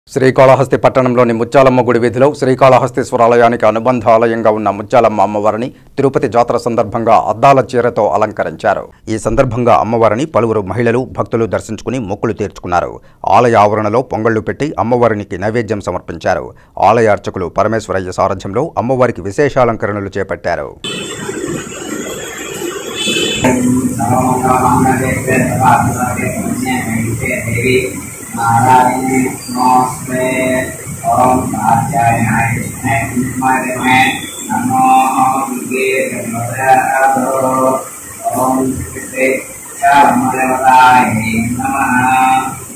శ్రీకాళహస్తి పట్టణంలోని ముత్యాలమ్మ గుడి వీధిలో శ్రీకాళహస్తీశ్వర ఆలయానికి అనుబంధ ఆలయంగా ఉన్న ముత్యాలమ్మ అమ్మవారిని తిరుపతి జాతర సందర్భంగా అద్దాల చీరతో అలంకరించారు. ఈ సందర్భంగా అమ్మవారిని పలువురు మహిళలు భక్తులు దర్శించుకుని మొక్కులు తీర్చుకున్నారు. ఆలయ ఆవరణలో పొంగళ్లు పెట్టి అమ్మవారికి నైవేద్యం సమర్పించారు. ఆలయ అర్చకులు పరమేశ్వరయ్య సారథ్యంలో అమ్మవారికి విశేష అలంకరణలు చేపట్టారు. नारायणे नमस्ते ओम आचार्याय विष्णुमहे नमो विष्णुदेवो ओम श्री रामदेवताय